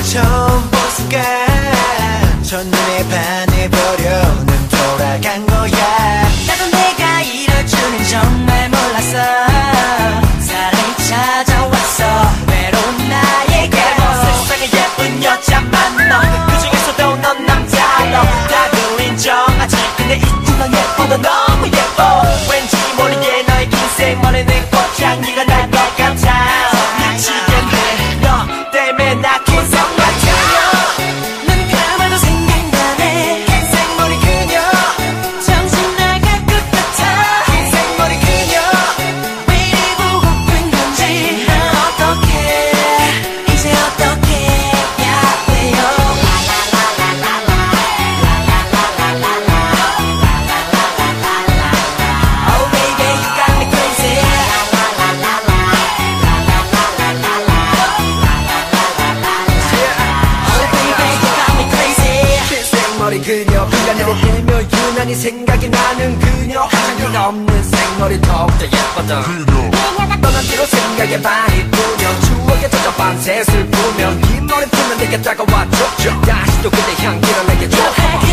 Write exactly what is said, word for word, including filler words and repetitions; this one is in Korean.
처음 본 순간 첫눈에 반해버려는 돌아간 거야. 나도 내가 이럴 줄은 정말 몰랐어. 사랑이 찾아왔어 외로운 나에게. 세상에 예쁜 여자 만나 그 중에서도 넌 남자로 나도 인정하지. 근데 이쁘면 예뻐도 너무 예뻐. 왠지 모르게 너의 긴 생머리는 꽃향기가 날 것 같아. 미치겠네 너 때문에 나 고생 맡아. 눈 감아도 생각나네 긴 생머리 그녀 정신 나갈 것 같아. 긴 생머리 그녀 왜 이리 보고픈 건지. 난 어떡해 이제 어떻게 해야 돼요. Oh baby you got me crazy. Oh baby you got me crazy. 긴 생머리 그녀 불가내를 대며 유난히 생각이 나는 그녀. 화장기가 없는 생머리 더욱더 예뻤던 그녀. 떠난 뒤로 생각에 반이 뿌면 추억에 젖어 밤새 슬프면 긴 머리 풀면 내게 다가와줘. 다시 또 그대 향기를 내게 줘.